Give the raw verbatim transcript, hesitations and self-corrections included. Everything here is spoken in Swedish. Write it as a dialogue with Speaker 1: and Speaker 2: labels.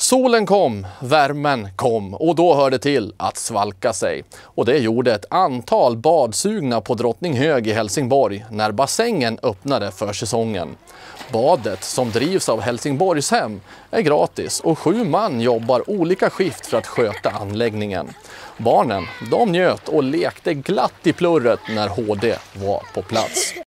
Speaker 1: Solen kom, värmen kom och då hörde till att svalka sig. Och det gjorde ett antal badsugna på Drottninghög i Helsingborg när bassängen öppnade för säsongen. Badet, som drivs av Helsingborgshem, är gratis och sju man jobbar olika skift för att sköta anläggningen. Barnen, de njöt och lekte glatt i plurret när H D var på plats.